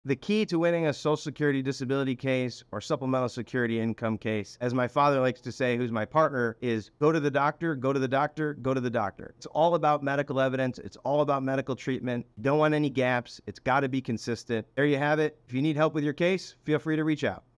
The key to winning a Social Security disability case or supplemental security income case, as my father likes to say, who's my partner, is go to the doctor, go to the doctor, go to the doctor. It's all about medical evidence. It's all about medical treatment. Don't want any gaps. It's got to be consistent. There you have it. If you need help with your case, feel free to reach out.